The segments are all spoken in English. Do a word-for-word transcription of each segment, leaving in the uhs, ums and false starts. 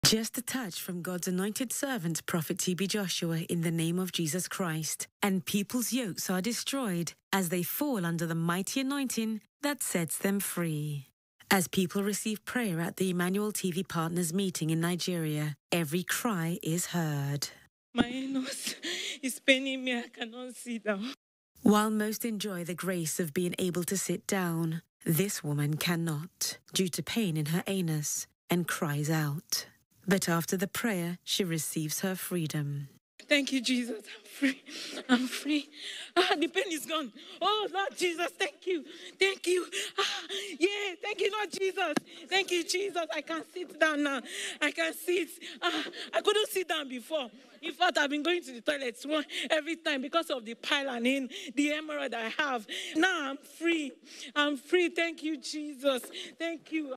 Just a touch from God's anointed servant, Prophet T B Joshua, in the name of Jesus Christ, and people's yokes are destroyed as they fall under the mighty anointing that sets them free. As people receive prayer at the Emmanuel T V Partners meeting in Nigeria, every cry is heard. My nose is paining me. I cannot sit down. While most enjoy the grace of being able to sit down, this woman cannot, due to pain in her anus, and cries out. But after the prayer, she receives her freedom. Thank you, Jesus. I'm free. I'm free. Ah, the pain is gone. Oh, Lord Jesus, thank you. Thank you. Ah, yeah, thank you, Lord Jesus. Thank you, Jesus. I can sit down now. I can sit. Ah, I couldn't sit down before. In fact, I've been going to the toilet every time because of the pile and in the hemorrhoid I have. Now I'm free. I'm free. Thank you, Jesus. Thank you.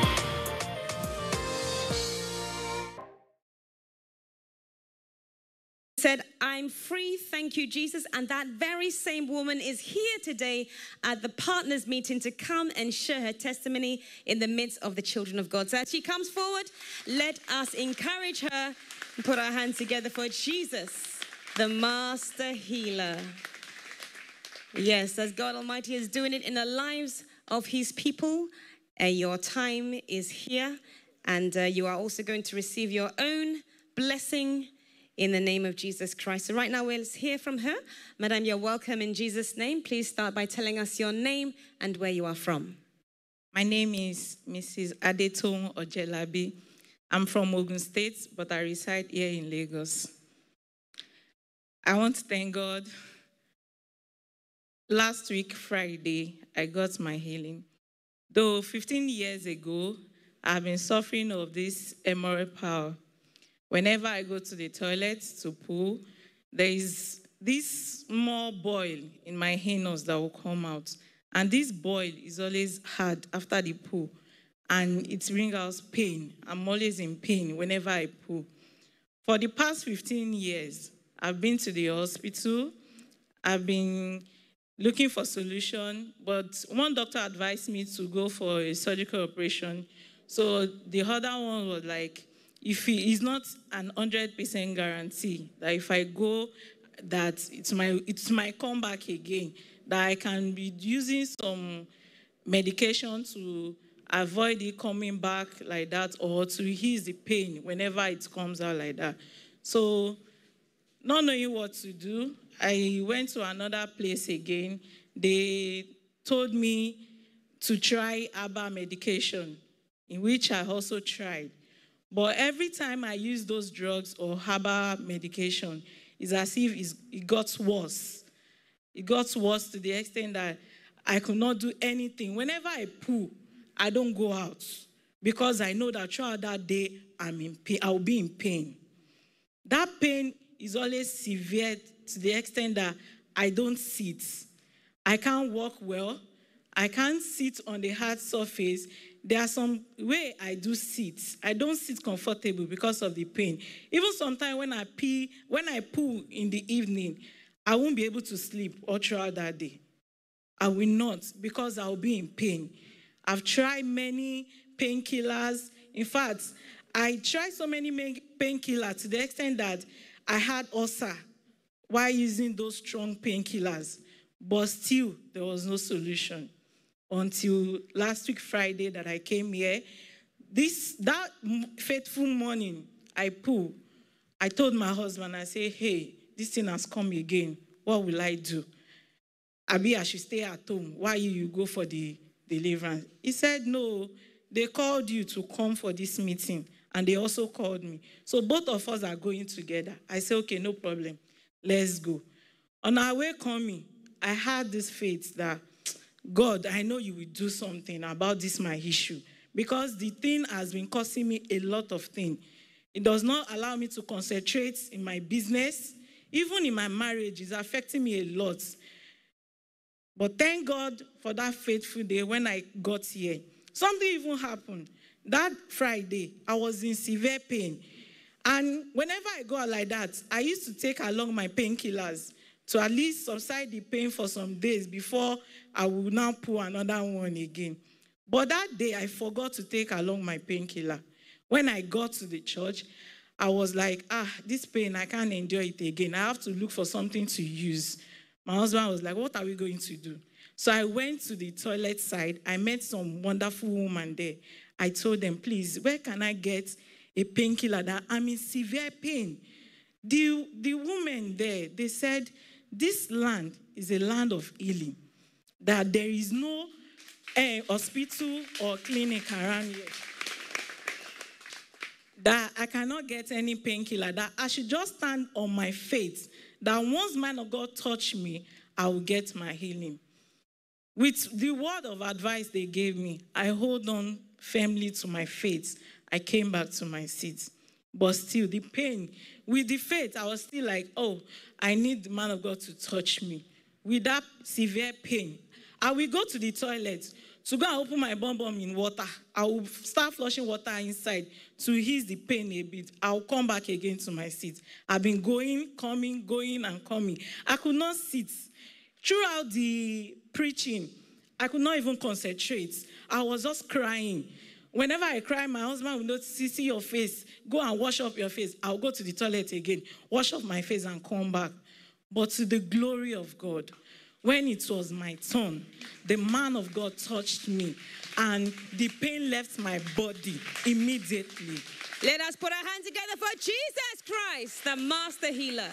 Said, I'm free, thank you, Jesus. And that very same woman is here today at the partners meeting to come and share her testimony in the midst of the children of God. So as she comes forward, let us encourage her and put our hands together for Jesus, the master healer. Yes, as God Almighty is doing it in the lives of his people, uh, your time is here, and uh, you are also going to receive your own blessing in the name of Jesus Christ. So right now, we'll hear from her. Madam, you're welcome in Jesus' name. Please start by telling us your name and where you are from. My name is Missus Adetong Ojelabi. I'm from Ogun State, but I reside here in Lagos. I want to thank God. Last week, Friday, I got my healing. Though fifteen years ago, I've been suffering of this hemorrhoid power. Whenever I go to the toilet to poo, there is this small boil in my anus that will come out. And this boil is always hard after the poo. And it brings out pain. I'm always in pain whenever I poo. For the past fifteen years, I've been to the hospital. I've been looking for solution. But one doctor advised me to go for a surgical operation. So the other one was like, if it is not an one hundred percent guarantee that if I go, that it's my, it's my comeback again, that I can be using some medication to avoid it coming back like that or to ease the pain whenever it comes out like that. So not knowing what to do, I went to another place again. They told me to try herbal medication, in which I also tried. But every time I use those drugs or herbal medication, it's as if it's, it got worse. It got worse to the extent that I could not do anything. Whenever I poo, I don't go out because I know that throughout that day, I'm in pain. I'll be in pain. That pain is always severe to the extent that I don't sit. I can't walk well. I can't sit on the hard surface. There are some way I do sit. I don't sit comfortable because of the pain. Even sometimes when I pee, when I poo in the evening, I won't be able to sleep all throughout that day. I will not because I will be in pain. I've tried many painkillers. In fact, I tried so many painkillers to the extent that I had ulcer while using those strong painkillers. But still, there was no solution. Until last week, Friday, that I came here. This, that faithful morning, I poo. I told my husband, I said, hey, this thing has come again. What will I do? Abi, I should stay at home. Why you go for the deliverance? He said, no, they called you to come for this meeting, and they also called me. So both of us are going together. I said, okay, no problem. Let's go. On our way coming, I had this faith that, God, I know you will do something about this, my issue, because the thing has been causing me a lot of things. It does not allow me to concentrate in my business. Even in my marriage, it's affecting me a lot. But thank God for that faithful day when I got here. Something even happened. That Friday, I was in severe pain. And whenever I go out like that, I used to take along my painkillers to at least subside the pain for some days before I would now pull another one again. But that day, I forgot to take along my painkiller. When I got to the church, I was like, ah, this pain, I can't endure it again. I have to look for something to use. My husband was like, what are we going to do? So I went to the toilet side. I met some wonderful woman there. I told them, please, where can I get a painkiller that I'm in severe pain? The, the women there, they said, this land is a land of healing, that there is no uh, hospital or clinic around here, that I cannot get any painkiller, that I should just stand on my faith, that once man of God touch me, I will get my healing. With the word of advice they gave me, I hold on firmly to my faith. I came back to my seat. But still, the pain, with the faith, I was still like, oh, I need the man of God to touch me. With that severe pain, I will go to the toilet to go and open my bum bum in water. I will start flushing water inside to ease the pain a bit. I will come back again to my seat. I've been going, coming, going, and coming. I could not sit. Throughout the preaching, I could not even concentrate. I was just crying. Whenever I cry, my husband will not see, see your face. Go and wash up your face. I'll go to the toilet again, wash up my face and come back. But to the glory of God, when it was my turn, the man of God touched me and the pain left my body immediately. Let us put our hands together for Jesus Christ, the master healer.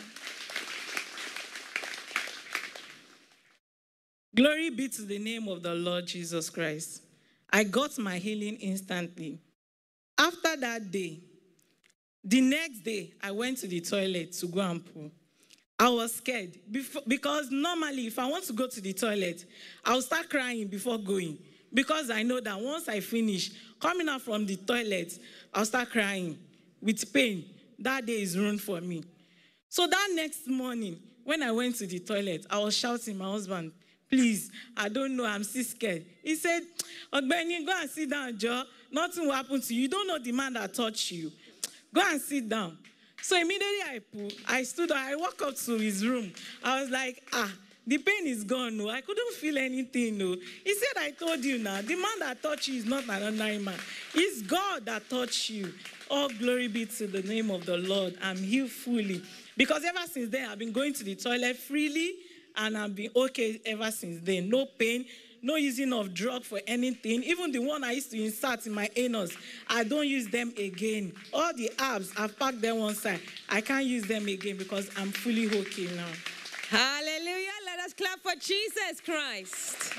Glory be to the name of the Lord Jesus Christ. I got my healing instantly. After that day, the next day, I went to the toilet to go and poo. I was scared because normally if I want to go to the toilet, I'll start crying before going because I know that once I finish coming out from the toilet, I'll start crying with pain. That day is ruined for me. So that next morning, when I went to the toilet, I was shouting my husband, please, I don't know, I'm still scared. He said, Ogbeni, go and sit down, Joe. Nothing will happen to you. You don't know the man that touched you. Go and sit down. So immediately I put, I stood up, I walked up to his room. I was like, ah, the pain is gone, no. I couldn't feel anything, no. He said, I told you now, the man that touched you is not an ordinary man. It's God that touched you. All glory be to the name of the Lord. I'm healed fully. Because ever since then, I've been going to the toilet freely, and I've been okay ever since then. No pain, no using of drug for anything. Even the one I used to insert in my anus, I don't use them again. All the herbs, I've packed them one side. I can't use them again because I'm fully okay now. Hallelujah. Let us clap for Jesus Christ.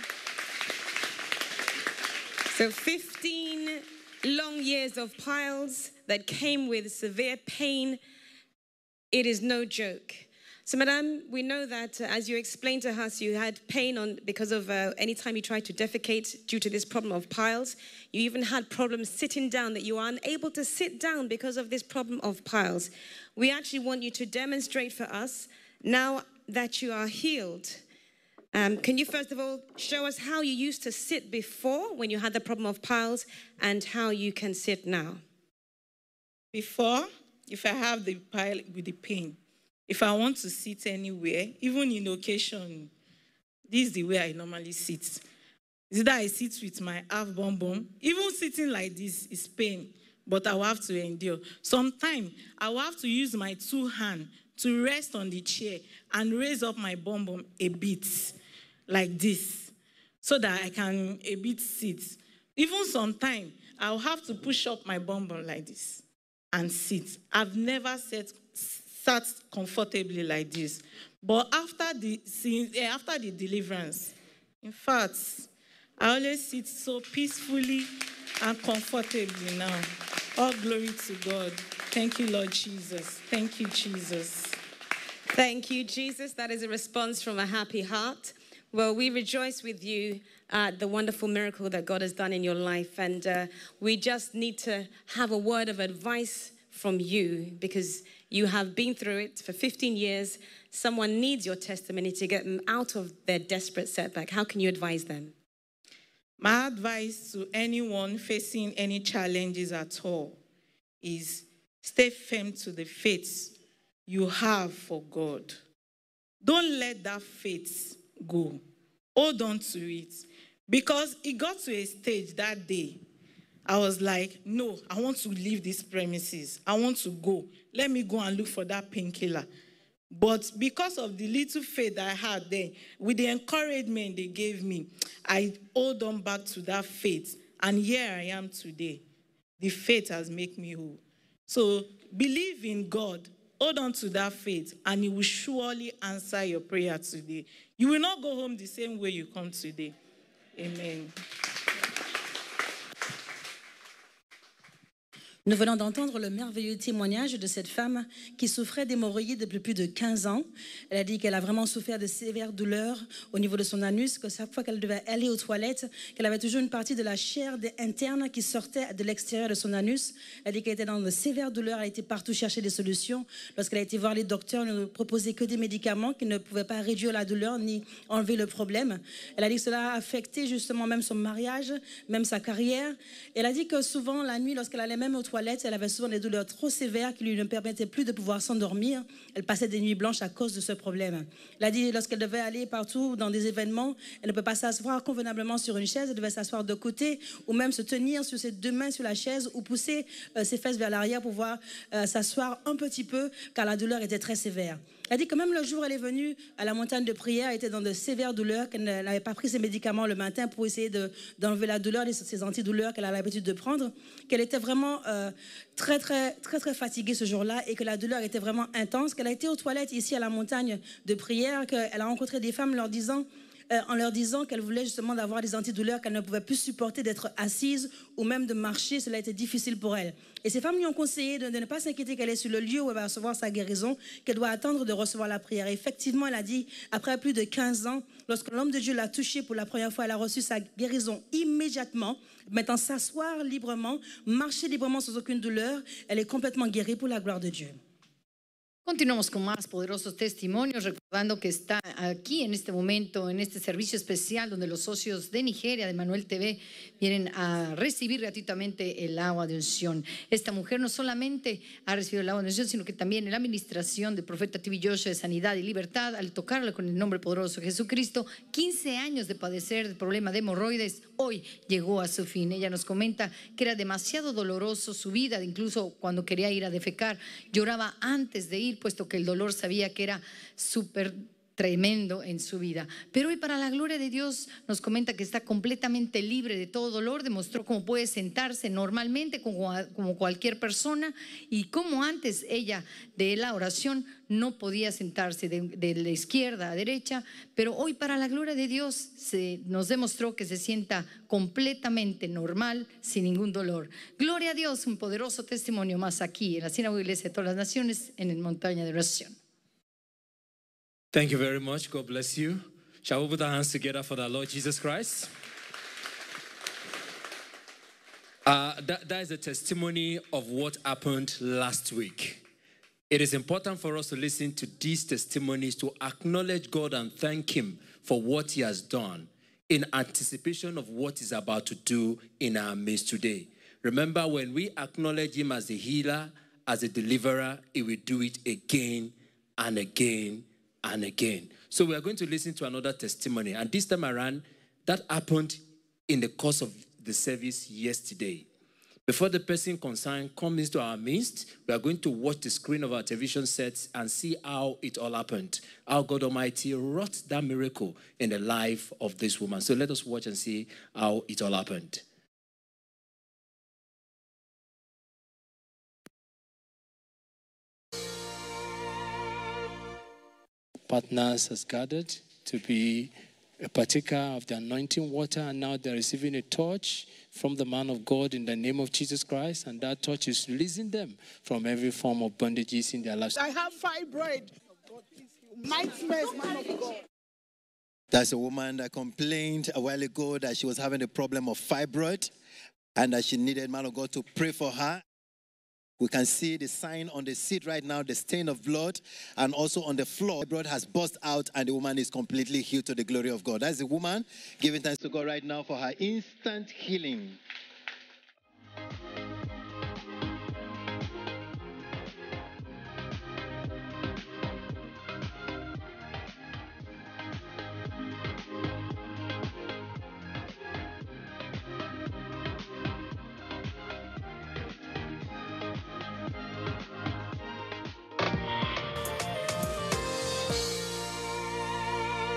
So fifteen long years of piles that came with severe pain. It is no joke. So, Madame, we know that uh, as you explained to us, you had pain on because of uh, any time you tried to defecate due to this problem of piles. You even had problems sitting down, that you are unable to sit down because of this problem of piles. We actually want you to demonstrate for us, now that you are healed. Um, can you first of all show us how you used to sit before when you had the problem of piles and how you can sit now? Before, if I have the pile with the pain, if I want to sit anywhere, even in occasion, this is the way I normally sit. Is that I sit with my half bum bum. Even sitting like this is pain, but I will have to endure. Sometimes I will have to use my two hands to rest on the chair and raise up my bum bum a bit, like this, so that I can a bit sit. Even sometimes I'll have to push up my bum bum like this and sit. I've never sat sat comfortably like this. But after the after the deliverance, in fact, I always sit so peacefully and comfortably now. All glory to God. Thank you, Lord Jesus. Thank you, Jesus. Thank you, Jesus. That is a response from a happy heart. Well, we rejoice with you at the wonderful miracle that God has done in your life. And uh, we just need to have a word of advice from you, because you have been through it for fifteen years. Someone needs your testimony to get them out of their desperate setback. How can you advise them? My advice to anyone facing any challenges at all is stay firm to the faith you have for God. Don't let that faith go. Hold on to it. Because it got to a stage that day, I was like, no, I want to leave these premises. I want to go. Let me go and look for that painkiller. But because of the little faith I had there, with the encouragement they gave me, I hold on back to that faith. And here I am today. The faith has made me whole. So believe in God. Hold on to that faith, and He will surely answer your prayer today. You will not go home the same way you come today. Amen. Nous venons d'entendre le merveilleux témoignage de cette femme qui souffrait d'hémorroïdes depuis plus de quinze ans. Elle a dit qu'elle a vraiment souffert de sévères douleurs au niveau de son anus, que chaque fois qu'elle devait aller aux toilettes, qu'elle avait toujours une partie de la chair interne qui sortait de l'extérieur de son anus. Elle a dit qu'elle était dans de sévères douleurs, elle a été partout chercher des solutions. Lorsqu'elle a été voir les docteurs, ils ne proposaient que des médicaments qui ne pouvaient pas réduire la douleur ni enlever le problème. Elle a dit que cela a affecté justement même son mariage, même sa carrière. Elle a dit que souvent la nuit, lorsqu'elle allait même aux toilettes, elle avait souvent des douleurs trop sévères qui lui ne permettaient plus de pouvoir s'endormir. Elle passait des nuits blanches à cause de ce problème. Elle a dit lorsqu'elle devait aller partout dans des événements, elle ne peut pas s'asseoir convenablement sur une chaise, elle devait s'asseoir de côté ou même se tenir sur ses deux mains sur la chaise ou pousser euh, ses fesses vers l'arrière pour pouvoir euh, s'asseoir un petit peu car la douleur était très sévère. Elle dit que même le jour où elle est venue à la montagne de prière, elle était dans de sévères douleurs, qu'elle n'avait pas pris ses médicaments le matin pour essayer de, d'enlever la douleur, ses antidouleurs qu'elle a l'habitude de prendre, qu'elle était vraiment euh, très, très, très, très fatiguée ce jour-là et que la douleur était vraiment intense, qu'elle a été aux toilettes ici à la montagne de prière, qu'elle a rencontré des femmes leur disant... Euh, en leur disant qu'elle voulait justement d'avoir des antidouleurs, qu'elle ne pouvait plus supporter d'être assise ou même de marcher, cela était difficile pour elle. Et ces femmes lui ont conseillé de, de ne pas s'inquiéter qu'elle est sur le lieu où elle va recevoir sa guérison, qu'elle doit attendre de recevoir la prière. Et effectivement, elle a dit, après plus de quinze ans, lorsque l'homme de Dieu l'a touchée pour la première fois, elle a reçu sa guérison immédiatement, maintenant s'asseoir librement, marcher librement sans aucune douleur, elle est complètement guérie pour la gloire de Dieu. Continuamos con más poderosos testimonios, recordando que está aquí en este momento, en este servicio especial, donde los socios de Nigeria, de Emmanuel T V, vienen a recibir gratuitamente el agua de unción. Esta mujer no solamente ha recibido el agua de unción, sino que también en la administración del profeta T V Joshua de sanidad y libertad, al tocarle con el nombre poderoso de Jesucristo, quince años de padecer el problema de hemorroides, hoy llegó a su fin. Ella nos comenta que era demasiado doloroso su vida, incluso cuando quería ir a defecar, lloraba antes de ir, puesto que el dolor sabía que era súper tremendo en su vida. Pero hoy, para la gloria de Dios, nos comenta que está completamente libre de todo dolor, demostró cómo puede sentarse normalmente como, como cualquier persona y cómo antes ella de la oración no podía sentarse de, de la izquierda a derecha, pero hoy, para la gloria de Dios, se nos demostró que se sienta completamente normal, sin ningún dolor. Gloria a Dios, un poderoso testimonio más aquí en la Sinagoga Iglesia de todas las Naciones, en el Montaña de Oración. Thank you very much. God bless you. Shall we put our hands together for the Lord Jesus Christ? Uh, that, that is a testimony of what happened last week. It is important for us to listen to these testimonies, to acknowledge God and thank Him for what He has done in anticipation of what He's about to do in our midst today. Remember, when we acknowledge Him as a healer, as a deliverer, He will do it again and again and again. So we are going to listen to another testimony. And this time around, that happened in the course of the service yesterday. Before the person concerned comes into our midst, we are going to watch the screen of our television sets and see how it all happened. How God Almighty wrought that miracle in the life of this woman. So let us watch and see how it all happened. Partners has gathered to be a partaker of the anointing water, and now they're receiving a touch from the man of God in the name of Jesus Christ, and that touch is releasing them from every form of bondages in their lives. I have fibroid. Nightmares, man of God. That's a woman that complained a while ago that she was having a problem of fibroid and that she needed man of God to pray for her. We can see the sign on the seat right now, the stain of blood, and also on the floor. The blood has burst out and the woman is completely healed to the glory of God. That's the woman giving thanks to God right now for her instant healing.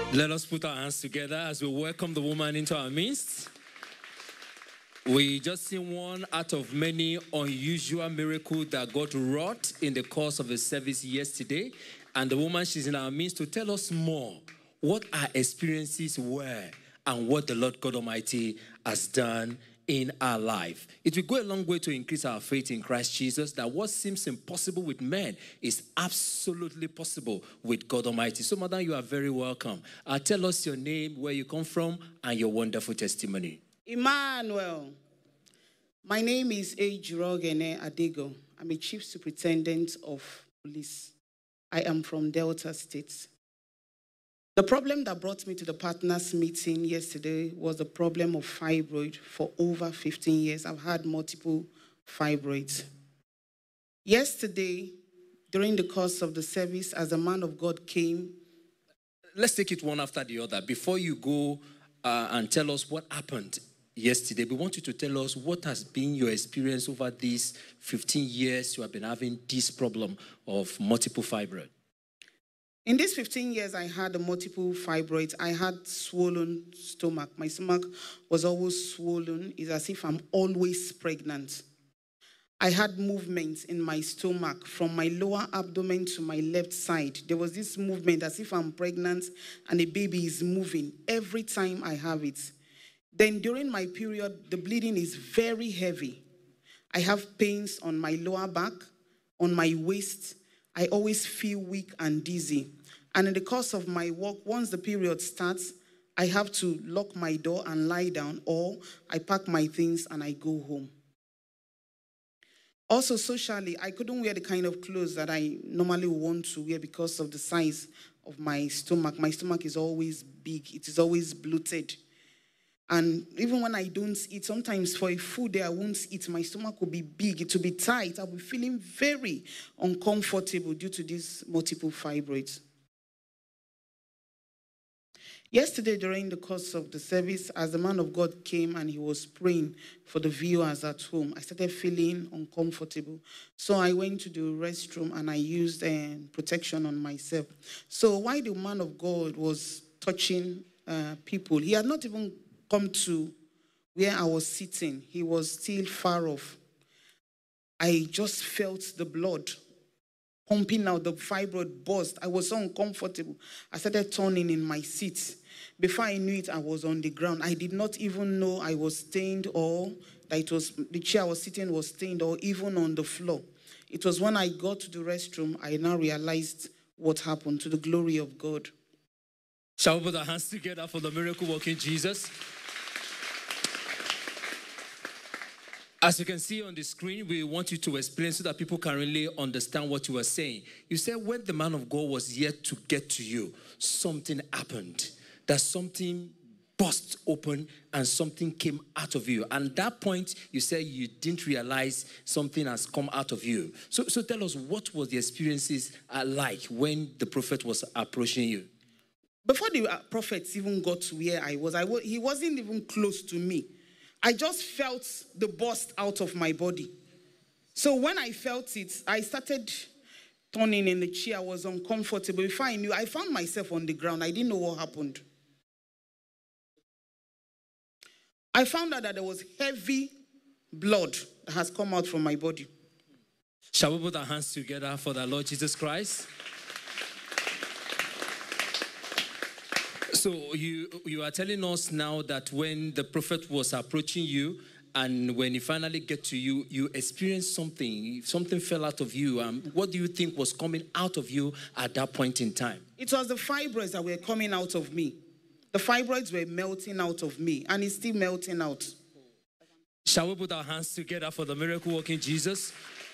Let us put our hands together as we welcome the woman into our midst. We just see one out of many unusual miracles that God wrought in the course of the service yesterday. And the woman, she's in our midst to tell us more what our experiences were and what the Lord God Almighty has done in our life. It will go a long way to increase our faith in Christ Jesus, that what seems impossible with men is absolutely possible with God Almighty. So, madam, you are very welcome. Uh, tell us your name, where you come from, and your wonderful testimony. Emmanuel. My name is Ejirogene Adego. I'm a chief superintendent of police. I am from Delta State. The problem that brought me to the partners meeting yesterday was the problem of fibroid. For over fifteen years, I've had multiple fibroids. Yesterday, during the course of the service, as a man of God came. Let's take it one after the other. Before you go uh, and tell us what happened yesterday, we want you to tell us what has been your experience over these fifteen years you have been having this problem of multiple fibroid. In these fifteen years, I had a multiple fibroids. I had swollen stomach. My stomach was always swollen. It's as if I'm always pregnant. I had movements in my stomach from my lower abdomen to my left side. There was this movement as if I'm pregnant and a baby is moving every time I have it. Then during my period, the bleeding is very heavy. I have pains on my lower back, on my waist. I always feel weak and dizzy. And in the course of my work, once the period starts, I have to lock my door and lie down, or I pack my things and I go home. Also, socially, I couldn't wear the kind of clothes that I normally want to wear because of the size of my stomach. My stomach is always big. It is always bloated. And even when I don't eat, sometimes for a food that I won't eat, my stomach will be big, it will be tight. I'll be feeling very uncomfortable due to these multiple fibroids. Yesterday, during the course of the service, as the man of God came and he was praying for the viewers at home, I started feeling uncomfortable. So I went to the restroom and I used uh, protection on myself. So while the man of God was touching uh, people, he had not even come to where I was sitting. He was still far off. I just felt the blood pumping out, the fibroid burst. I was so uncomfortable. I started turning in my seat. Before I knew it, I was on the ground. I did not even know I was stained or that it was, the chair I was sitting was stained or even on the floor. It was when I got to the restroom, I now realized what happened, to the glory of God. Shall we put our hands together for the miracle working Jesus? As you can see on the screen, we want you to explain so that people can really understand what you were saying. You said when the man of God was yet to get to you, something happened. That something burst open and something came out of you. And at that point, you said you didn't realize something has come out of you. So, so tell us, what was the experiences like when the prophet was approaching you? Before the prophets even got to where I was, I was, he wasn't even close to me. I just felt the burst out of my body. So when I felt it, I started turning in the chair. I was uncomfortable. Before I knew, I found myself on the ground. I didn't know what happened. I found out that there was heavy blood that has come out from my body. Shall we put our hands together for the Lord Jesus Christ? So you, you are telling us now that when the prophet was approaching you and when he finally get to you, you experienced something, something fell out of you. Um, what do you think was coming out of you at that point in time? It was the fibroids that were coming out of me. The fibroids were melting out of me, and it's still melting out. Shall we put our hands together for the miracle working Jesus?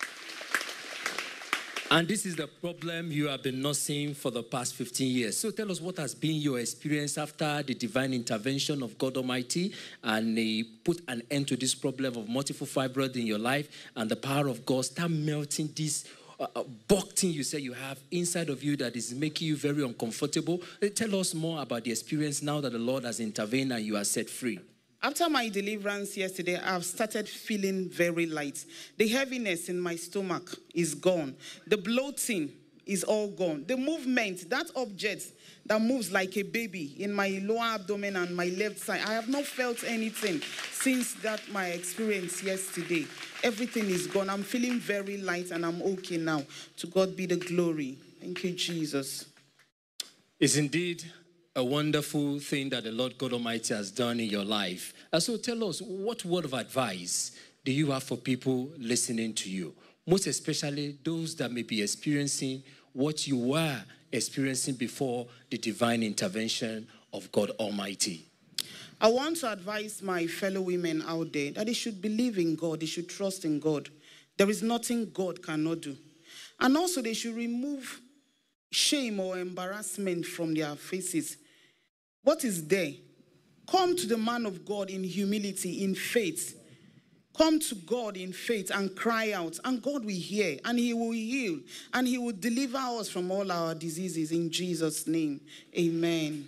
And this is the problem you have been nursing for the past fifteen years. So tell us, what has been your experience after the divine intervention of God Almighty and He put an end to this problem of multiple fibroid in your life, and the power of God start melting this uh, uh, bulk thing you say you have inside of you that is making you very uncomfortable. Tell us more about the experience now that the Lord has intervened and you are set free. After my deliverance yesterday, I've started feeling very light. The heaviness in my stomach is gone. The bloating is all gone. The movement, that object that moves like a baby in my lower abdomen and my left side, I have not felt anything since that my experience yesterday. Everything is gone. I'm feeling very light and I'm okay now. To God be the glory. Thank you, Jesus. It's indeed a wonderful thing that the Lord God Almighty has done in your life. And so tell us, what word of advice do you have for people listening to you? Most especially those that may be experiencing what you were experiencing before the divine intervention of God Almighty. I want to advise my fellow women out there that they should believe in God, they should trust in God. There is nothing God cannot do. And also they should remove shame or embarrassment from their faces. What is there? Come to the man of God in humility, in faith. Come to God in faith and cry out, and God will hear, and he will heal, and he will deliver us from all our diseases in Jesus' name. Amen.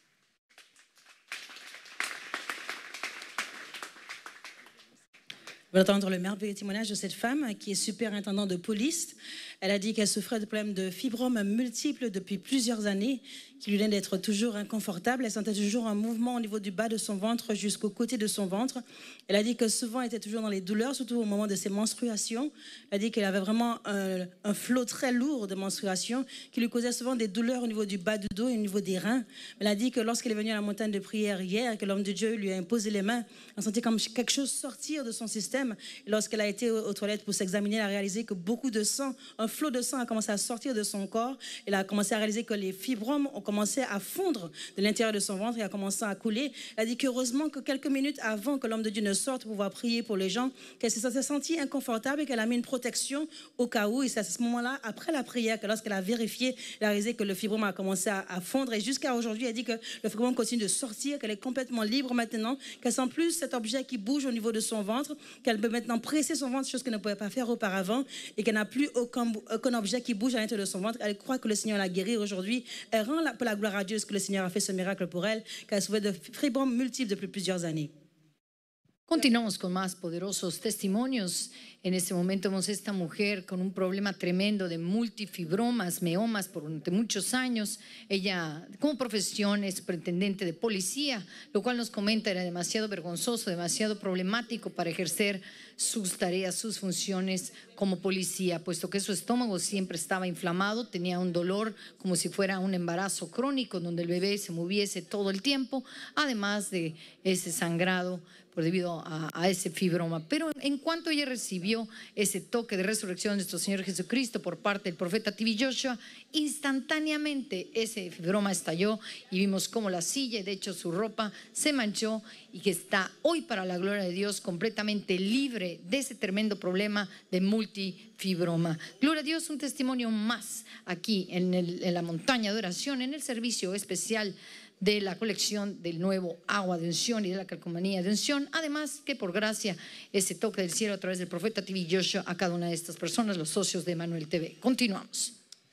On va entendre le merveilleux témoignage de cette femme qui est superintendante de police. Elle a dit qu'elle souffrait de problèmes de fibromes multiples depuis plusieurs années, qui lui donnaient d'être toujours inconfortable. Elle sentait toujours un mouvement au niveau du bas de son ventre jusqu'au côté de son ventre. Elle a dit que souvent elle était toujours dans les douleurs, surtout au moment de ses menstruations. Elle a dit qu'elle avait vraiment un, un flot très lourd de menstruation qui lui causait souvent des douleurs au niveau du bas du dos et au niveau des reins. Elle a dit que lorsqu'elle est venue à la montagne de prière hier, que l'homme de Dieu lui a imposé les mains, elle sentait comme quelque chose sortir de son système. Et lorsqu'elle a été aux, aux toilettes pour s'examiner, elle a réalisé que beaucoup de sang, un flot de sang a commencé à sortir de son corps. Elle a commencé à réaliser que les fibromes ont commencé à fondre de l'intérieur de son ventre et a commencé à couler. Elle a dit qu'heureusement que quelques minutes avant que l'homme de Dieu ne sorte pour pouvoir prier pour les gens, qu'elle s'est sentie inconfortable et qu'elle a mis une protection au cas où. Et c'est à ce moment-là, après la prière, que lorsqu'elle a vérifié, elle a réalisé que le fibrome a commencé à, à fondre. Et jusqu'à aujourd'hui, elle dit que le fibrome continue de sortir, qu'elle est complètement libre maintenant, qu'elle sent plus cet objet qui bouge au niveau de son ventre, qu'elle peut maintenant presser son ventre, chose qu'elle ne pouvait pas faire auparavant, et qu'elle n'a plus aucun, aucun objet qui bouge à l'intérieur de son ventre. Elle croit que le Seigneur l'a guérie aujourd'hui. Elle rend la, pour la gloire à Dieu ce que le Seigneur a fait ce miracle pour elle, qu'elle souffrait de fibromes multiples depuis plusieurs années. Continuamos con más poderosos testimonios. En este momento vemos esta mujer con un problema tremendo de multifibromas, meomas por durante muchos años. Ella, como profesión, es superintendente de policía, lo cual nos comenta era demasiado vergonzoso, demasiado problemático para ejercer sus tareas, sus funciones como policía, puesto que su estómago siempre estaba inflamado, tenía un dolor como si fuera un embarazo crónico, donde el bebé se moviese todo el tiempo, además de ese sangrado por debido a, a ese fibroma. Pero en cuanto ella recibió ese toque de resurrección de nuestro Señor Jesucristo por parte del profeta T B Joshua, instantáneamente ese fibroma estalló y vimos cómo la silla y de hecho su ropa se manchó y que está hoy para la gloria de Dios completamente libre de ese tremendo problema de multifibroma. Gloria a Dios, un testimonio más aquí en, el, en la montaña de oración, en el servicio especial de la colección del nuevo agua de unción y de la calcomanía de unción, además que por gracia ese toque del cielo a través del profeta T V Joshua a cada una de estas personas, los socios de Emmanuel T V. Continuamos.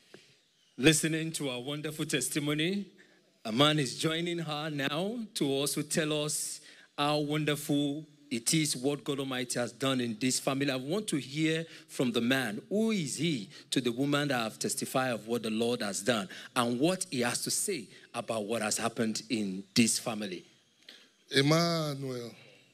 Listening to our wonderful testimony, a man is joining her now to also tell us how wonderful it is what God Almighty has done in this family. I want to hear from the man. Who is he to the woman that have testified of what the Lord has done and what he has to say about what has happened in this family? Emmanuel.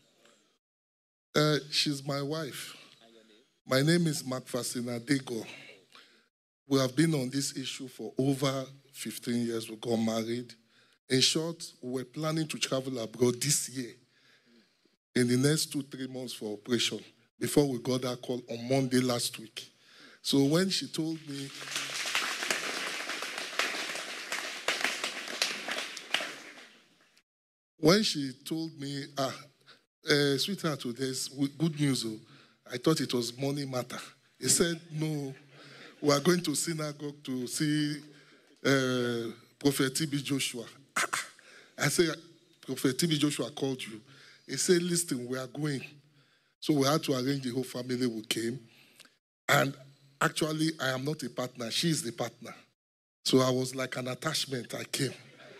Uh, she's my wife. My name is Macfasina Dego. We have been on this issue for over fifteen years. We got married. In short, we were planning to travel abroad this year in the next two, three months for operation before we got that call on Monday last week. So when she told me, when she told me, ah, uh, sweetheart, there's good news. I thought it was money matter. He said, no, we are going to synagogue to see uh, Prophet T B Joshua. I said, Prophet T B Joshua called you. He said, listen, we are going. So we had to arrange the whole family. We came. And actually, I am not a partner. She is the partner. So I was like an attachment. I came.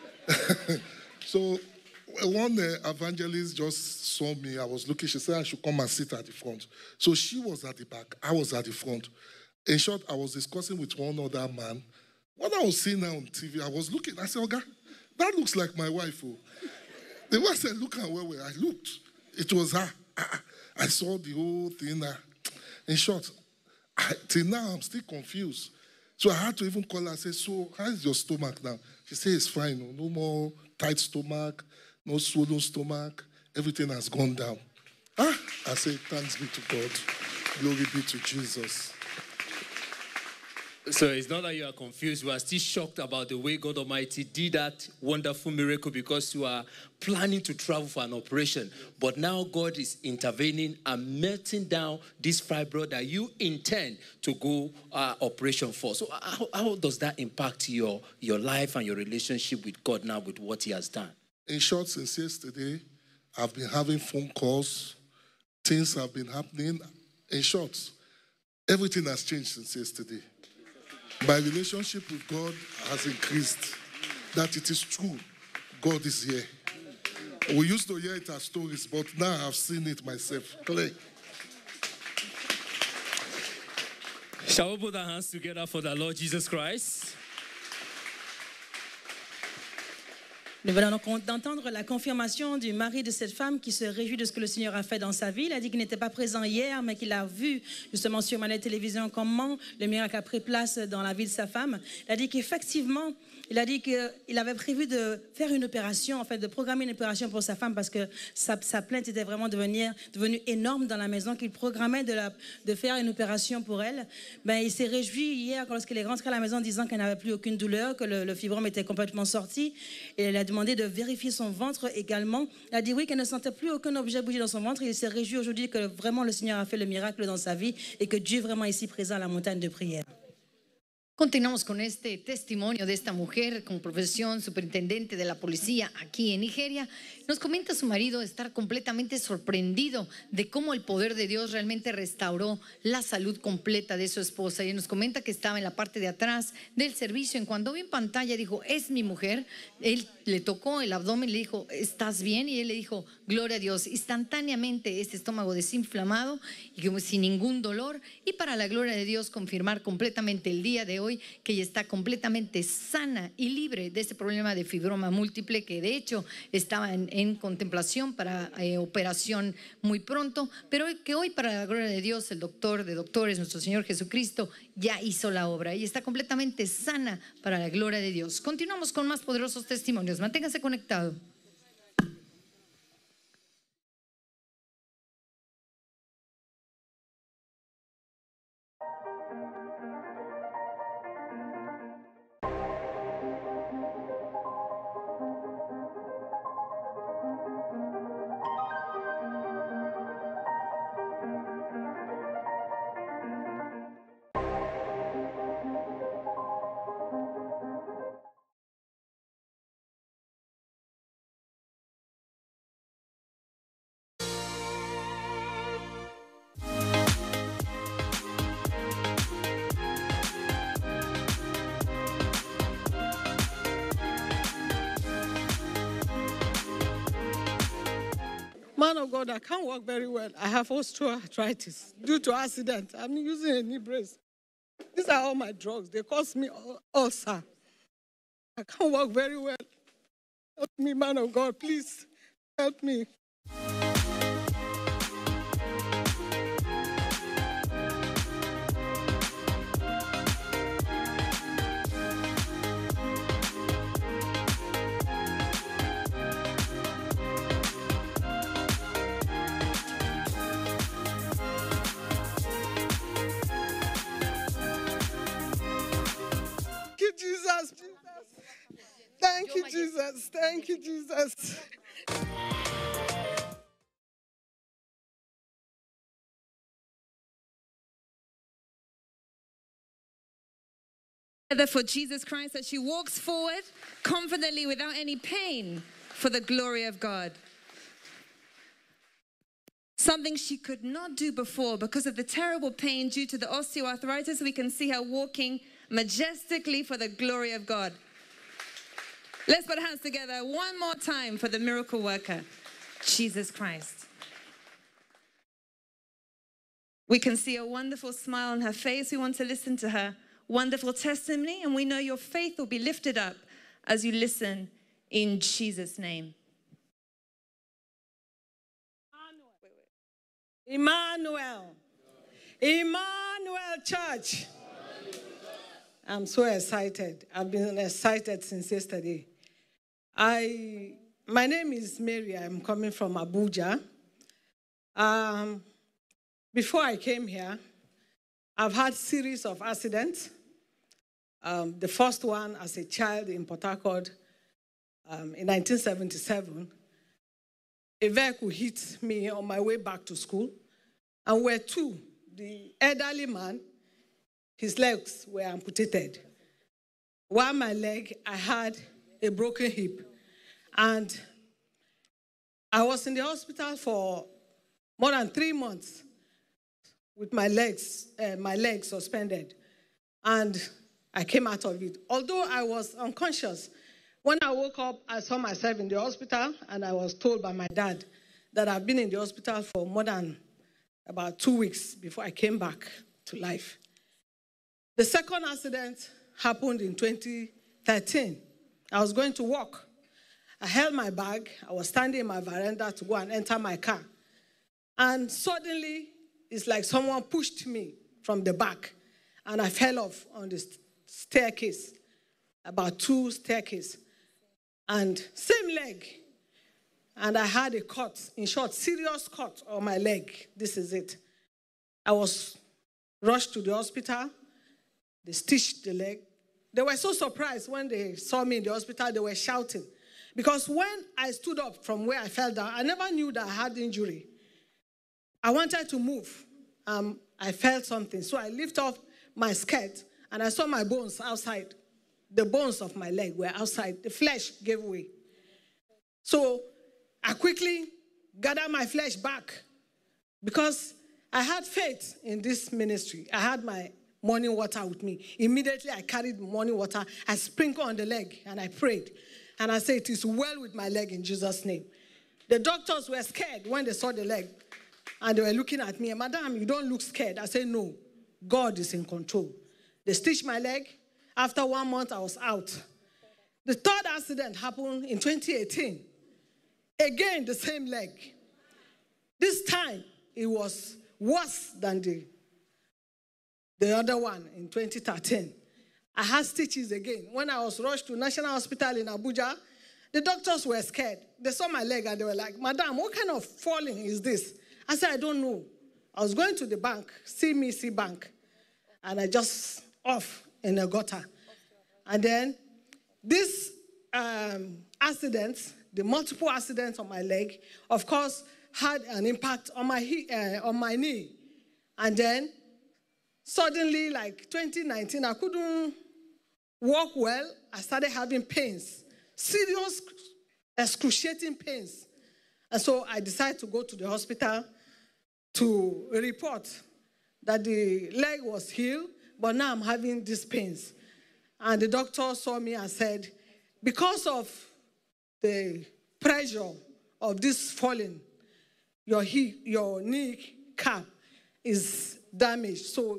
So one uh, evangelist just saw me. I was looking. She said I should come and sit at the front. So she was at the back. I was at the front. In short, I was discussing with one other man. What I was seeing her on T V, I was looking. I said, Oga, that looks like my wife. Oh. The one said, look at where we are. I looked. It was her. I saw the whole thing. In short, I, till now, I'm still confused. So I had to even call her and say, so how is your stomach now? She said, it's fine. No, no more tight stomach, no swollen stomach. Everything has gone down. Ah, I say, thanks be to God. Glory be to Jesus. So it's not that you are confused. You are still shocked about the way God Almighty did that wonderful miracle because you are planning to travel for an operation. But now God is intervening and melting down this fibroid that you intend to go uh, operation for. So how, how does that impact your, your life and your relationship with God now with what he has done? In short, since yesterday, I've been having phone calls. Things have been happening. In short, everything has changed since yesterday. My relationship with God has increased. That it is true. God is here. We used to hear it as stories, but now I've seen it myself. Clear. Shall we put our hands together for the Lord Jesus Christ? Nous venons d'entendre la confirmation du mari de cette femme qui se réjouit de ce que le Seigneur a fait dans sa vie. Il a dit qu'il n'était pas présent hier, mais qu'il a vu justement sur ma télévision comment le miracle a pris place dans la vie de sa femme. Il a dit qu'effectivement, il a dit qu'il avait prévu de faire une opération, en fait, de programmer une opération pour sa femme parce que sa, sa plainte était vraiment devenue, devenue énorme dans la maison, qu'il programmait de, la, de faire une opération pour elle. Ben, il s'est réjoui hier lorsqu'il est rentré à la maison disant qu'elle n'avait plus aucune douleur, que le, le fibrome était complètement sorti. Et elle a demandé de vérifier son ventre également. Elle a dit oui, qu'elle ne sentait plus aucun objet bouger dans son ventre. Il s'est réjoui aujourd'hui que vraiment le Seigneur a fait le miracle dans sa vie et que Dieu est vraiment ici présent à la montagne de prière. Continuamos con este testimonio de esta mujer con profesión superintendente de la policía aquí en Nigeria. Nos comenta su marido estar completamente sorprendido de cómo el poder de Dios realmente restauró la salud completa de su esposa. Y nos comenta que estaba en la parte de atrás del servicio. En cuando vio en pantalla dijo, es mi mujer. Él le tocó el abdomen y le dijo, ¿estás bien? Y él le dijo, gloria a Dios. Instantáneamente este estómago desinflamado y sin ningún dolor. Y para la gloria de Dios confirmar completamente el día de hoy que ella está completamente sana y libre de ese problema de fibroma múltiple que de hecho estaba en, en contemplación para eh, operación muy pronto, pero que hoy para la gloria de Dios el doctor de doctores, nuestro Señor Jesucristo, ya hizo la obra y está completamente sana para la gloria de Dios. Continuamos con más poderosos testimonios. Manténgase conectado. Man of God, I can't walk very well. I have osteoarthritis due to accident. I'm using a knee brace. These are all my drugs. They cause me ulcer. I can't walk very well. Help me, man of God, please help me. Jesus, Jesus. Thank you, Jesus. Thank you, Jesus. For Jesus Christ, as she walks forward confidently without any pain for the glory of God. Something she could not do before because of the terrible pain due to the osteoarthritis. We can see her walking majestically for the glory of God. Let's put hands together one more time for the miracle worker, Jesus Christ. We can see a wonderful smile on her face. We want to listen to her wonderful testimony, and we know your faith will be lifted up as you listen in Jesus' name. Emmanuel. Emmanuel Church. I'm so excited. I've been excited since yesterday. I, my name is Mary. I'm coming from Abuja. Um, before I came here, I've had a series of accidents. Um, the first one as a child in Port Harcourt um, in nineteen seventy-seven. A vehicle hit me on my way back to school, and we're two. The elderly man, his legs were amputated. While my leg, I had a broken hip. And I was in the hospital for more than three months with my legs, uh, my legs suspended. And I came out of it. Although I was unconscious, when I woke up, I saw myself in the hospital, and I was told by my dad that I've been in the hospital for more than about two weeks before I came back to life. The second accident happened in twenty thirteen. I was going to work. I held my bag. I was standing in my veranda to go and enter my car. And suddenly, it's like someone pushed me from the back, and I fell off on the staircase, about two staircases. And same leg. And I had a cut, in short, serious cut on my leg. This is it. I was rushed to the hospital. They stitched the leg. They were so surprised when they saw me in the hospital. They were shouting. Because when I stood up from where I fell down, I never knew that I had injury. I wanted to move. Um, I felt something. So I lifted up my skirt, and I saw my bones outside. The bones of my leg were outside. The flesh gave way. So I quickly gathered my flesh back because I had faith in this ministry. I had my morning water with me. Immediately, I carried morning water. I sprinkled on the leg, and I prayed. And I said, it is well with my leg in Jesus' name. The doctors were scared when they saw the leg. And they were looking at me. Madam, you don't look scared. I said, no, God is in control. They stitched my leg. After one month, I was out. The third accident happened in twenty eighteen. Again, the same leg. This time, it was worse than the, the other one in twenty thirteen. I had stitches again. When I was rushed to National Hospital in Abuja, the doctors were scared. They saw my leg and they were like, Madam, what kind of falling is this? I said, I don't know. I was going to the bank, see me, see bank. And I just off in a gutter. And then this um, accident, the multiple accidents on my leg, of course, had an impact on my, uh, on my knee. And then suddenly, like twenty nineteen, I couldn't walk well. I started having pains, serious, excruciating pains. And so I decided to go to the hospital to report that the leg was healed, but now I'm having these pains. And the doctor saw me and said, because of the pressure of this falling, your, he, your knee cap is damaged. So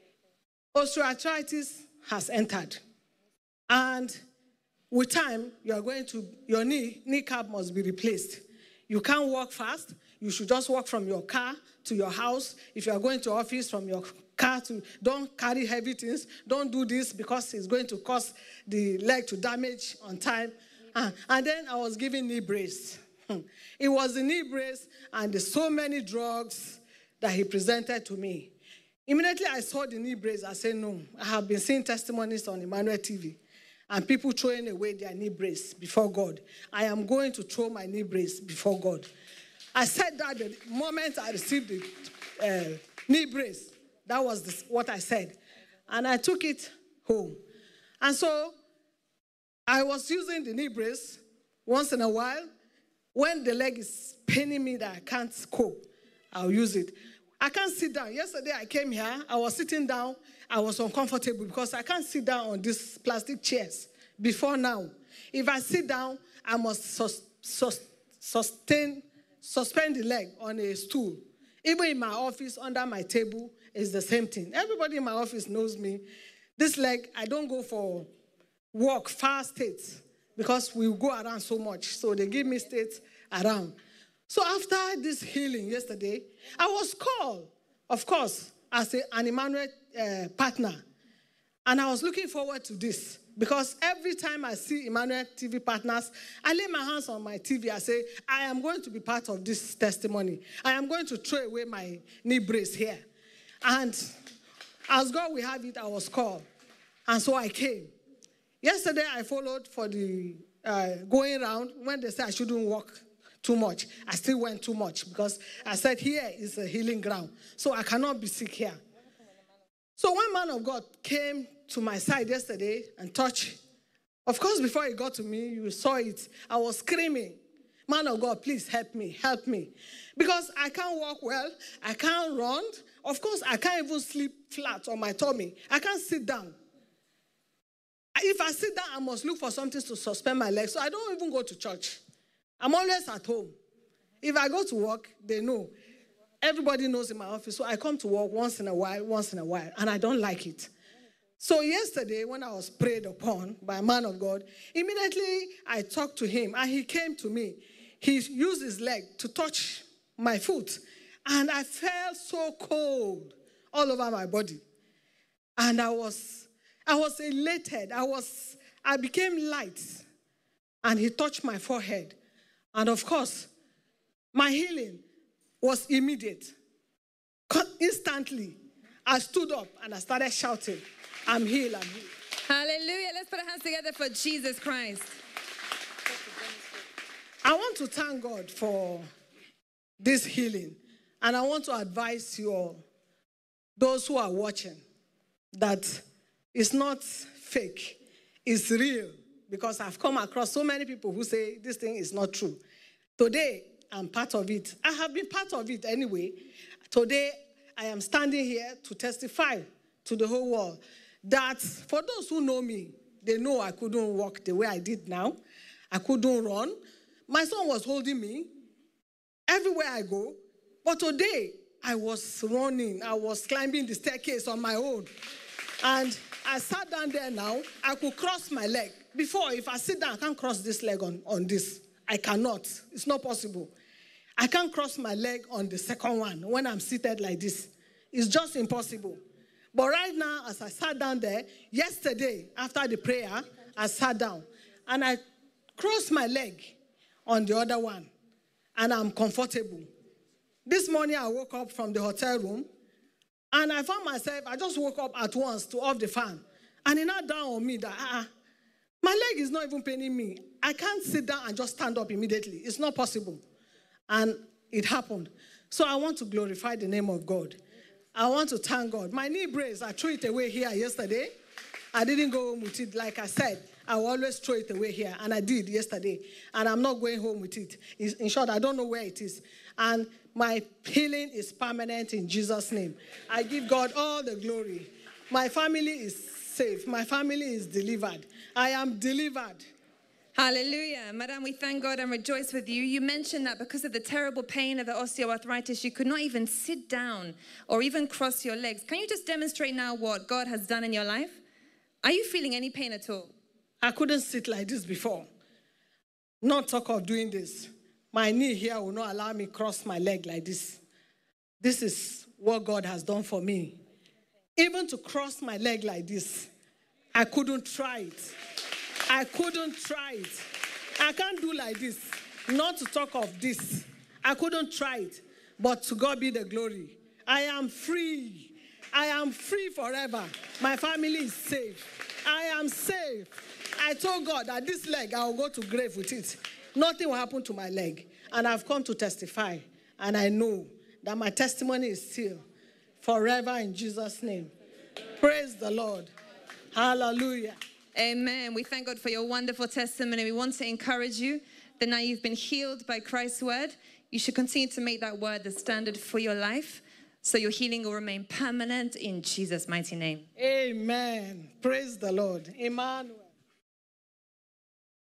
osteoarthritis has entered. And with time, you are going to, your knee, kneecap must be replaced. You can't walk fast. You should just walk from your car to your house. If you are going to office, from your car to, don't carry heavy things. Don't do this because it's going to cause the leg to damage on time. Uh, and then I was given knee brace. It was the knee brace and the so many drugs that he presented to me. Immediately I saw the knee brace. I said, no, I have been seeing testimonies on Emmanuel T V. And people throwing away their knee brace before God. I am going to throw my knee brace before God. I said that the moment I received the uh, knee brace. That was the, what I said. And I took it home. And so I was using the knee brace once in a while. When the leg is paining me that I can't cope, I'll use it. I can't sit down. Yesterday I came here. I was sitting down. I was uncomfortable because I can't sit down on these plastic chairs before now. If I sit down, I must sus sus sustain, suspend the leg on a stool. Even in my office, under my table, it's the same thing. Everybody in my office knows me. This leg, I don't go for walk far states because we go around so much. So they give me states around. So after this healing yesterday, I was called, of course, as a, an Emmanuel uh, partner. And I was looking forward to this because every time I see Emmanuel T V partners, I lay my hands on my T V. I say, I am going to be part of this testimony. I am going to throw away my knee brace here. And as God will have it, I was called. And so I came. Yesterday, I followed for the uh, going around. When they said I shouldn't walk too much, I still went too much because I said here is a healing ground. So I cannot be sick here. So one man of God came to my side yesterday and touched. Of course, before he got to me, you saw it. I was screaming, man of God, please help me, help me. Because I can't walk well. I can't run. Of course, I can't even sleep flat on my tummy. I can't sit down. If I sit down, I must look for something to suspend my legs. So I don't even go to church. I'm always at home. If I go to work, they know. Everybody knows in my office. So I come to work once in a while, once in a while, and I don't like it. So yesterday, when I was prayed upon by a man of God, immediately I talked to him, and he came to me. He used his leg to touch my foot, and I felt so cold all over my body. And I was, I was elated. I was, I became light, and he touched my forehead. And of course, my healing was immediate. Instantly, I stood up and I started shouting, I'm healed, I'm healed. Hallelujah. Let's put our hands together for Jesus Christ. I want to thank God for this healing. And I want to advise you all, those who are watching, that it's not fake, it's real. Because I've come across so many people who say this thing is not true. Today, I'm part of it. I have been part of it anyway. Today, I am standing here to testify to the whole world that for those who know me, they know I couldn't walk the way I did now. I couldn't run. My son was holding me everywhere I go. But today, I was running. I was climbing the staircase on my own. And I sat down there now. I could cross my leg. Before, if I sit down, I can't cross this leg on, on this. I cannot. It's not possible. I can't cross my leg on the second one when I'm seated like this. It's just impossible. But right now, as I sat down there, yesterday, after the prayer, I sat down. And I crossed my leg on the other one. And I'm comfortable. This morning, I woke up from the hotel room. And I found myself, I just woke up at once to off the fan. And it knocked down on me that, ah, uh, my leg is not even paining me. I can't sit down and just stand up immediately. It's not possible. And it happened. So I want to glorify the name of God. I want to thank God. My knee brace, I threw it away here yesterday. I didn't go home with it. Like I said, I will always throw it away here. And I did yesterday. And I'm not going home with it. It's, in short, I don't know where it is. And my healing is permanent in Jesus' name. I give God all the glory. My family is safe. My family is delivered. I am delivered. Hallelujah. Madam, we thank God and rejoice with you. You mentioned that because of the terrible pain of the osteoarthritis, you could not even sit down or even cross your legs. Can you just demonstrate now what God has done in your life? Are you feeling any pain at all? I couldn't sit like this before. Not talk of doing this. My knee here will not allow me to cross my leg like this. This is what God has done for me. Even to cross my leg like this, I couldn't try it. I couldn't try it. I can't do like this. Not to talk of this. I couldn't try it. But to God be the glory. I am free. I am free forever. My family is safe. I am safe. I told God that this leg, I will go to grave with it. Nothing will happen to my leg. And I've come to testify. And I know that my testimony is still forever in Jesus' name. Praise the Lord. Hallelujah. Amen. We thank God for your wonderful testimony. We want to encourage you that now you've been healed by Christ's word. You should continue to make that word the standard for your life, so your healing will remain permanent in Jesus' mighty name. Amen. Praise the Lord. Emmanuel.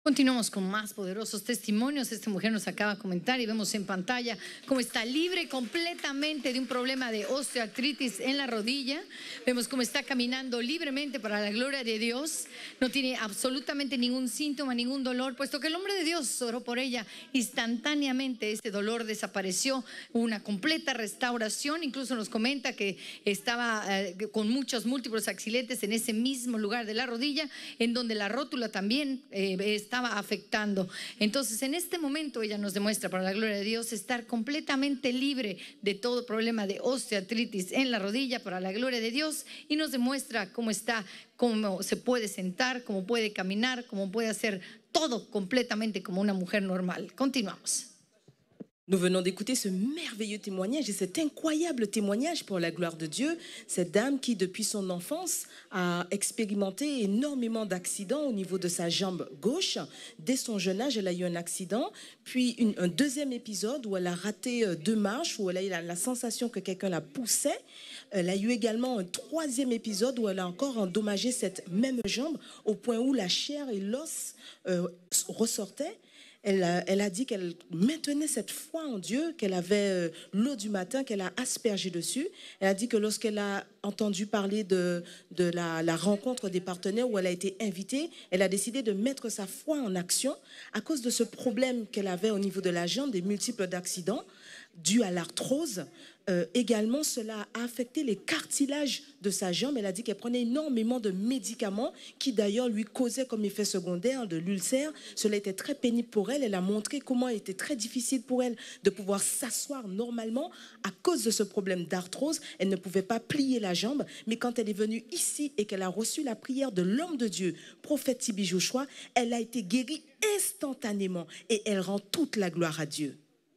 Continuamos con más poderosos testimonios. Esta mujer nos acaba de comentar y vemos en pantalla cómo está libre completamente de un problema de osteoartritis en la rodilla. Vemos cómo está caminando libremente para la gloria de Dios. No tiene absolutamente ningún síntoma, ningún dolor, puesto que el hombre de Dios oró por ella. Instantáneamente ese dolor desapareció, una completa restauración. Incluso nos comenta que estaba eh, con muchos múltiples accidentes en ese mismo lugar de la rodilla, en donde la rótula también eh, estaba afectando. Entonces, en este momento ella nos demuestra, para la gloria de Dios, estar completamente libre de todo problema de osteoartritis en la rodilla, para la gloria de Dios, y nos demuestra cómo está, cómo se puede sentar, cómo puede caminar, cómo puede hacer todo completamente como una mujer normal. Continuamos. Nous venons d'écouter ce merveilleux témoignage et cet incroyable témoignage pour la gloire de Dieu. Cette dame qui, depuis son enfance, a expérimenté énormément d'accidents au niveau de sa jambe gauche. Dès son jeune âge, elle a eu un accident, puis une, un deuxième épisode où elle a raté deux marches, où elle a eu la, la sensation que quelqu'un la poussait. Elle a eu également un troisième épisode où elle a encore endommagé cette même jambe au point où la chair et l'os euh, ressortaient. Elle a, elle a dit qu'elle maintenait cette foi en Dieu, qu'elle avait euh, l'eau du matin, qu'elle a aspergé dessus. Elle a dit que lorsqu'elle a entendu parler de, de la, la rencontre des partenaires où elle a été invitée, elle a décidé de mettre sa foi en action à cause de ce problème qu'elle avait au niveau de la jambe, des multiples d'accidents dus à l'arthrose. Euh, également, cela a affecté les cartilages de sa jambe. Elle a dit qu'elle prenait énormément de médicaments qui d'ailleurs lui causaient comme effet secondaire de l'ulcère. Cela était très pénible pour elle. Elle a montré comment il était très difficile pour elle de pouvoir s'asseoir normalement à cause de ce problème d'arthrose. Elle ne pouvait pas plier la jambe. Mais quand elle est venue ici et qu'elle a reçu la prière de l'homme de Dieu, prophète Tibi Joshua, elle a été guérie instantanément et elle rend toute la gloire à Dieu.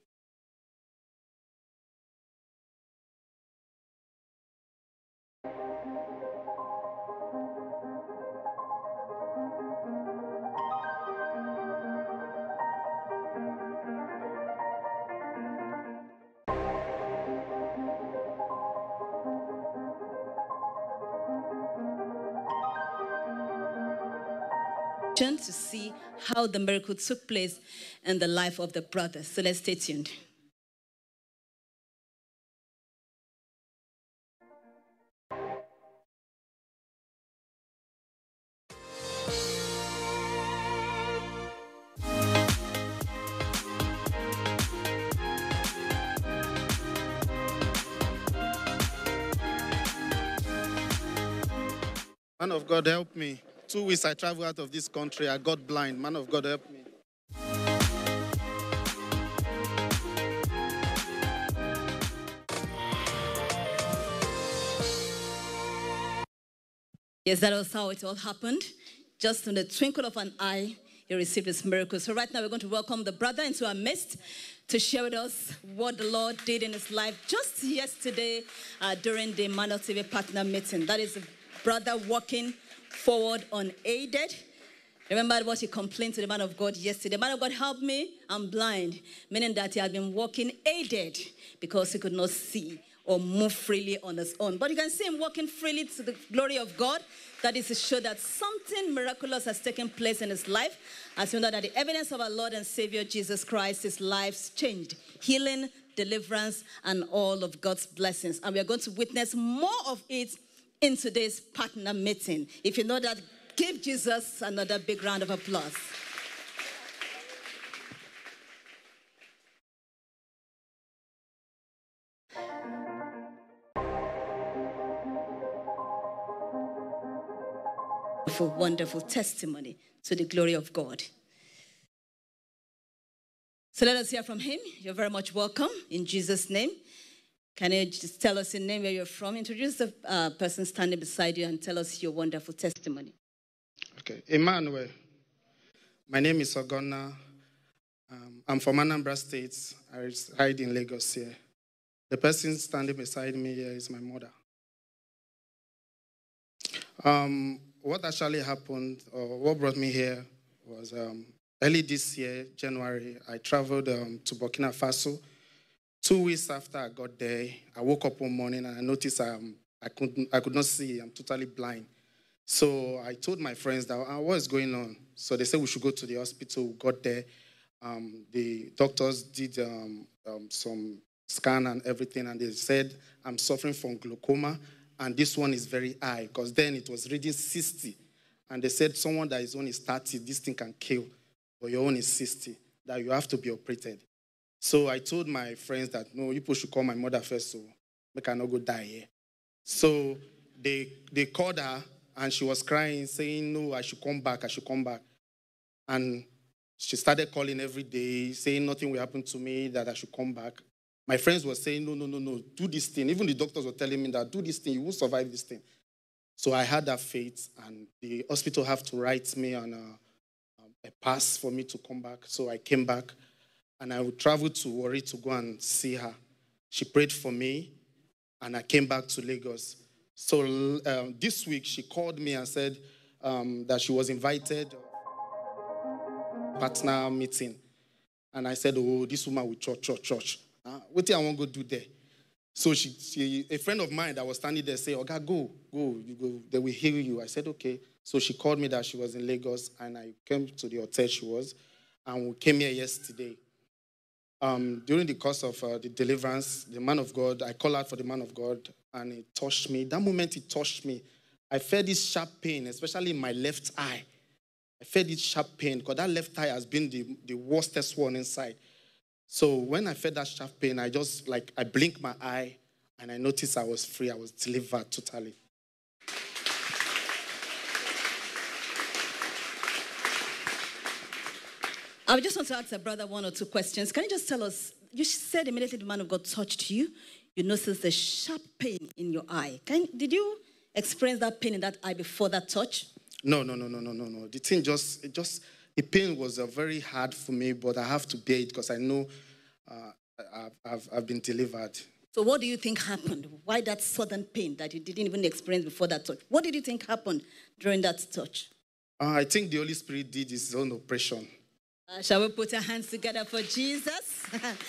To see how the miracle took place in the life of the brother. So let's stay tuned. Man of God, help me. Two weeks I traveled out of this country. I got blind. Man of God, help me. Yes, that was how it all happened. Just in the twinkle of an eye, he received his miracle. So right now we're going to welcome the brother into our midst to share with us what the Lord did in his life just yesterday uh, during the Emmanuel T V partner meeting. That is a brother walking forward unaided. Remember what he complained to the man of God yesterday. Man of God, help me, I'm blind. Meaning that he had been walking aided because he could not see or move freely on his own. But you can see him walking freely to the glory of God. That is to show that something miraculous has taken place in his life. As you know that the evidence of our Lord and Savior Jesus Christ, his life's changed. Healing, deliverance, and all of God's blessings. And we are going to witness more of it in today's partner meeting. If you know that, give Jesus another big round of applause. For wonderful testimony to the glory of God. So let us hear from him. You're very much welcome in Jesus' name. Can you just tell us your name, where you're from? Introduce the uh, person standing beside you and tell us your wonderful testimony. Okay, Emmanuel. My name is Ogonna. Um, I'm from Anambra State. I reside in Lagos here. The person standing beside me here is my mother. Um, what actually happened, or what brought me here, was um, early this year, January, I traveled um, to Burkina Faso. Two weeks after I got there, I woke up one morning and I noticed um, I, couldn't, I could not see. I'm totally blind. So I told my friends that uh, what is going on? So they said we should go to the hospital. We got there. Um, the doctors did um, um, some scan and everything, and they said I'm suffering from glaucoma, and this one is very high, because then it was reading sixty. And they said someone that his own is thirty, this thing can kill, but your own is sixty, that you have to be operated. So I told my friends that, no, you people should call my mother first, so I cannot go die here. So they, they called her, and she was crying, saying, no, I should come back, I should come back. And she started calling every day, saying nothing will happen to me, that I should come back. My friends were saying, no, no, no, no, do this thing. Even the doctors were telling me that, do this thing, you won't survive this thing. So I had that faith, and the hospital have to write me on a, a pass for me to come back. So I came back, and I would travel to Warri to go and see her. She prayed for me, and I came back to Lagos. So um, this week, she called me and said um, that she was invited to a partner meeting. And I said, oh, this woman will church, church, church. Uh, what do I want to go do there? So she, she, a friend of mine that was standing there said, okay, go, go, you go, they will heal you. I said, okay. So she called me that she was in Lagos, and I came to the hotel she was, and we came here yesterday. Um, during the course of uh, the deliverance, the man of God, I called out for the man of God, and he touched me. That moment he touched me, I felt this sharp pain, especially in my left eye. I felt this sharp pain, because that left eye has been the, the worstest one inside. So when I felt that sharp pain, I just, like, I blinked my eye, and I noticed I was free. I was delivered totally. I just want to ask a brother one or two questions. Can you just tell us, you said immediately the man of God touched you, you noticed a sharp pain in your eye. Can, did you experience that pain in that eye before that touch? No, no, no, no, no, no, no. The thing just, it just, the pain was uh, very hard for me, but I have to bear it because I know uh, I've, I've, I've been delivered. So what do you think happened? Why that sudden pain that you didn't even experience before that touch? What did you think happened during that touch? Uh, I think the Holy Spirit did his own operation. Uh, shall we put our hands together for Jesus?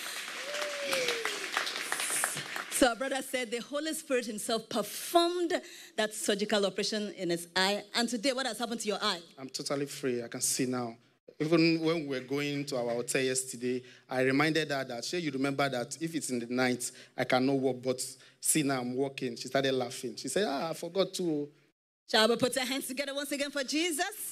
So our brother said the Holy Spirit himself performed that surgical operation in his eye. And today, what has happened to your eye? I'm totally free. I can see now. Even when we were going to our hotel yesterday, I reminded her that, sure, you remember that if it's in the night, I cannot walk, but see now I'm walking. She started laughing. She said, ah, I forgot to. Shall we put our hands together once again for Jesus?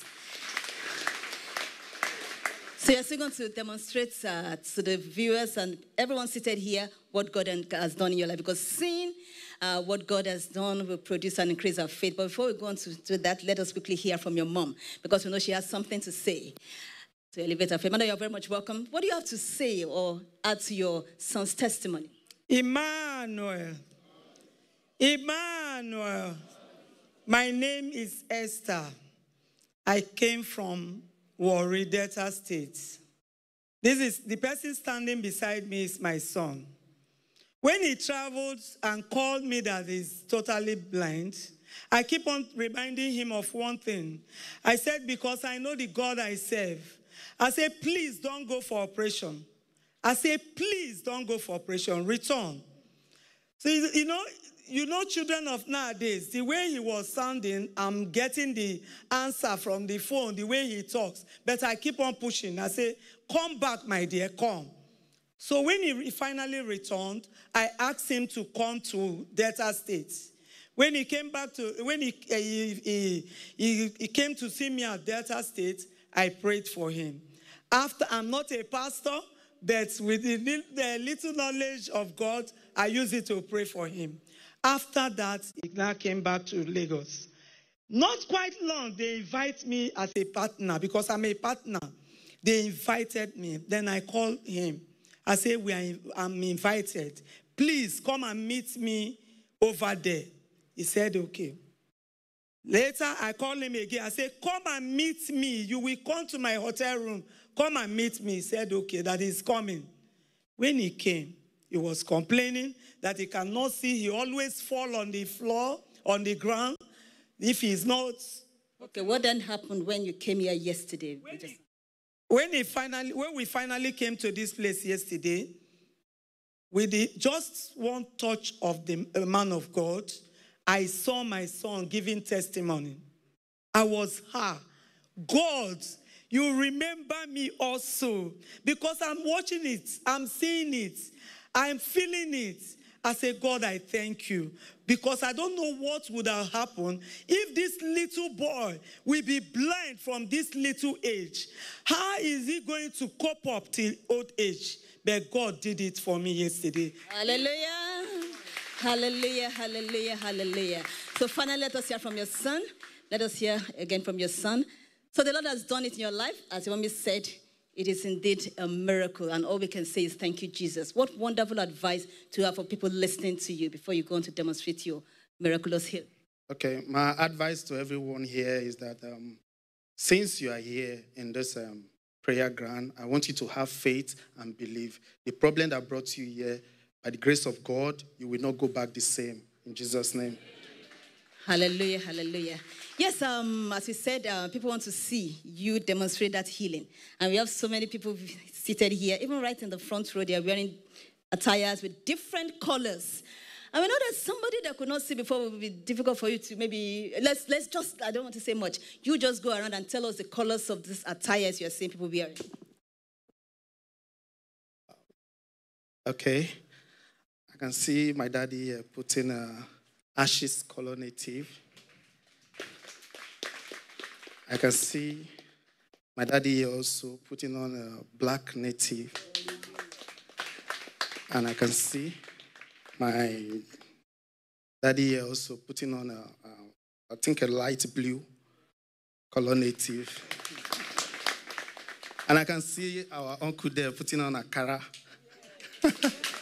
So you're still going to demonstrate uh, to the viewers and everyone seated here what God has done in your life. Because seeing uh, what God has done will produce and increase our faith. But before we go on to do that, let us quickly hear from your mom. Because we know she has something to say to elevate our faith. Mother, you're very much welcome. What do you have to say or add to your son's testimony? Emmanuel. Emmanuel. My name is Esther. I came from Warri, Delta State. This is the person standing beside me is my son. When he traveled and called me that he's totally blind, I keep on reminding him of one thing. I said, because I know the God I serve. I said, please don't go for operation. I said, please don't go for operation. Return. So, you know, you know, children of nowadays, the way he was sounding, I'm getting the answer from the phone, the way he talks. But I keep on pushing. I say, come back, my dear, come. So when he finally returned, I asked him to come to Delta State. When he came back to, when he, he, he, he, he came to see me at Delta State, I prayed for him. After, I'm not a pastor, but with the, the little knowledge of God, I use it to pray for him. After that, he now came back to Lagos. Not quite long, they invite me as a partner because I'm a partner. They invited me. Then I called him. I said, we are, I'm invited. Please come and meet me over there. He said, okay. Later, I called him again. I said, come and meet me. You will come to my hotel room. Come and meet me. He said, okay, that he's coming. When he came, he was complaining that he cannot see. He always fall on the floor, on the ground, if he's not. Okay, what then happened when you came here yesterday? When, he, when, he finally, when we finally came to this place yesterday, with the, just one touch of the man of God, I saw my son giving testimony. I was her. God, you remember me also. Because I'm watching it. I'm seeing it. I'm feeling it. I say, God, I thank you. Because I don't know what would have happened if this little boy will be blind from this little age. How is he going to cope up till old age? But God did it for me yesterday. Hallelujah. Hallelujah, hallelujah, hallelujah. So finally, let us hear from your son. Let us hear again from your son. So the Lord has done it in your life. As your mommy said, it is indeed a miracle. And all we can say is thank you, Jesus. What wonderful advice to have for people listening to you before you go on to demonstrate your miraculous healing. Okay, my advice to everyone here is that um, since you are here in this um, prayer ground, I want you to have faith and believe. The problem that brought you here, by the grace of God, you will not go back the same. In Jesus' name. Hallelujah, hallelujah. Yes, um, as we said, uh, people want to see you demonstrate that healing. And we have so many people seated here, even right in the front row, they are wearing attires with different colors. And we know that somebody that could not see before would be difficult for you to maybe, let's, let's just, I don't want to say much. You just go around and tell us the colors of these attires you're seeing people wearing. Okay. I can see my daddy uh, putting a ashes color native. I can see my daddy also putting on a black native. And I can see my daddy also putting on a, a I think a light blue color native. And I can see our uncle there putting on a cara.